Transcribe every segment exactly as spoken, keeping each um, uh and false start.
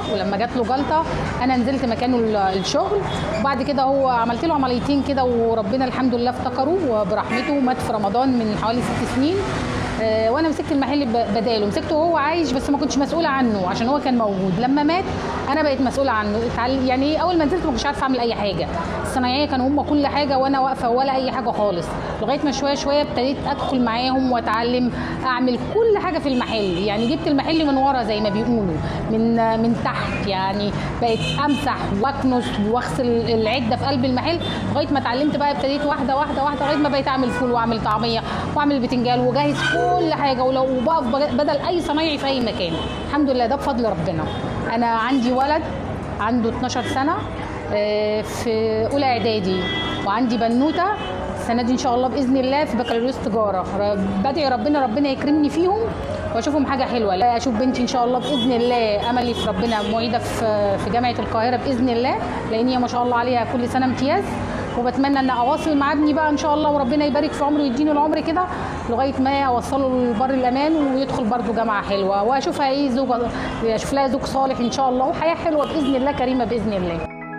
ولما جات له جلطه انا نزلت مكانه الشغل. وبعد كده هو عملت له عمليتين كده وربنا الحمد لله افتكره وبرحمته، مات في رمضان من حوالي ست سنين. وانا مسكت المحل بداله، مسكته وهو عايش بس ما كنتش مسؤوله عنه عشان هو كان موجود. لما مات انا بقيت مسؤوله عنه. يعني اول ما نزلت ما كنتش عارفه اعمل اي حاجه، الصنايعيه كانوا هم كل حاجه وانا واقفه ولا اي حاجه خالص، لغايه ما شويه شويه ابتديت ادخل معاهم واتعلم اعمل كل حاجه في المحل. يعني جبت المحل من ورا زي ما بيقولوا، من من تحت. يعني بقيت امسح واكنس واغسل العده في قلب المحل لغايه ما اتعلمت بقى. ابتديت واحده واحده واحده لغايه ما بقيت اعمل فول واعمل طعميه واعمل بتنجان وجاهز كل حاجه، ولو وبقف بدل اي صنايعي في اي مكان. الحمد لله ده بفضل ربنا. انا عندي ولد عنده اتناشر سنه في اولى اعدادي، وعندي بنوته السنه دي ان شاء الله باذن الله في بكالوريوس تجاره. بدعي ربنا ربنا يكرمني فيهم واشوفهم حاجه حلوه. اشوف بنتي ان شاء الله باذن الله، املي في ربنا معيده في في جامعه القاهره باذن الله، لان هي ما شاء الله عليها كل سنه امتياز. وبتمنى ان اواصل مع ابني بقى ان شاء الله، وربنا يبارك في عمره ويديني العمر كده لغايه ما اوصله لبر الامان ويدخل برده جامعه حلوه، واشوفها ايه زوجه، اشوف لها زوج صالح ان شاء الله وحياه حلوه باذن الله كريمه باذن الله.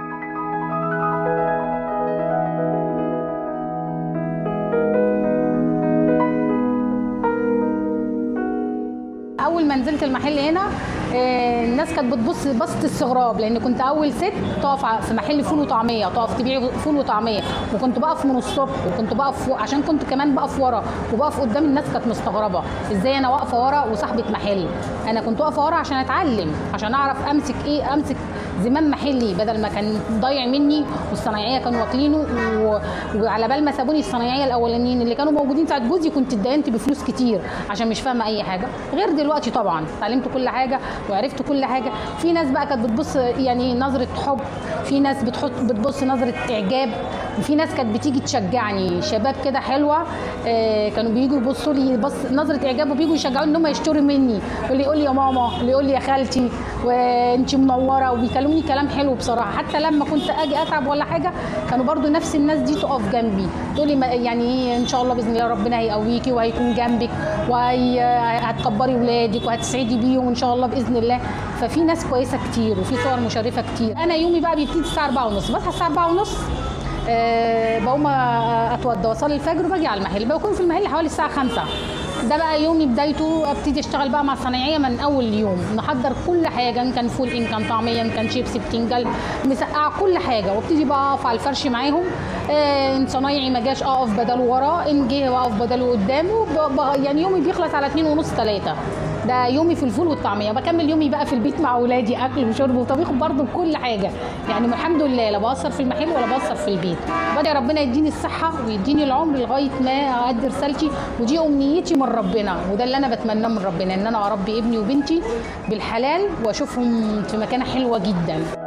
اول ما نزلت المحل هنا الناس كانت بتبص بصه استغراب، لان كنت اول ست تقف في محل فول وطعميه، تقف تبيع فول وطعميه، وكنت بقف من الصبح، وكنت بقف عشان كنت كمان بقف ورا وبقف قدام. الناس كانت مستغربه ازاي انا واقفه ورا وصاحبه محل. انا كنت واقفه ورا عشان اتعلم، عشان اعرف امسك ايه، امسك زمام محلي بدل ما كان ضايع مني والصنايعيه كانوا واكلينه. و... وعلى بال ما سابوني الصنايعيه الاولانيين اللي كانوا موجودين ساعه جوزي كنت اتدينت بفلوس كتير عشان مش فاهمه اي حاجه. غير دلوقتي طبعا اتعلمت كل حاجه وعرفت كل حاجه. في ناس بقى كانت بتبص يعني نظره حب، في ناس بتحط بتبص نظره اعجاب، وفي ناس كانت بتيجي تشجعني، شباب كده حلوه آه كانوا بييجوا يبصوا لي بص نظره اعجاب وبييجوا يشجعوني ان هم يشتروا مني، اللي يقول لي يا ماما، اللي يقول لي يا خالتي وانت منوره، وبيكلموني كلام حلو بصراحه. حتى لما كنت اجي اتعب ولا حاجه كانوا برضو نفس الناس دي تقف جنبي تقول لي يعني ان شاء الله باذن الله ربنا هيقويكي وهيكون جنبك وهتكبري ولادك وهتسعدي بيهم ان شاء الله باذن الله. ففي ناس كويسه كتير وفي صور مشرفه كتير. انا يومي بقى بيبتدي الساعه أربعة ونص، بصحى الساعه أربعة ونص أه بقوم اتوضى واصلي الفجر وباجي على المحل، بكون في المحل حوالي الساعه خمسة. ده بقى يومي بدايته، ابتدي اشتغل بقى مع الصنايعيه من اول يوم، نحضر كل حاجه ان كان فول ان كان طعميه ان كان شيبسي بتنجان مسقعه كل حاجه، وابتدي بقى اقف على الفرش معاهم. آه ان صنايعي ما جاش اقف بداله ورا، ان جه اقف بداله قدامه. يعني يومي بيخلص على اتنين ونص تلاتة. ده يومي في الفول والطعميه. بكمل يومي بقى في البيت مع اولادي، اكل وشرب وطبيخ برضه بكل حاجه. يعني الحمد لله لا بقصر في المحل ولا بقصر في البيت. بدعي ربنا يديني الصحه ويديني العمر لغايه ما اادي رسالتي، ودي امنيتي من ربنا، وده اللي انا بتمناه من ربنا، ان انا اربي ابني وبنتي بالحلال واشوفهم في مكانه حلوه جدا.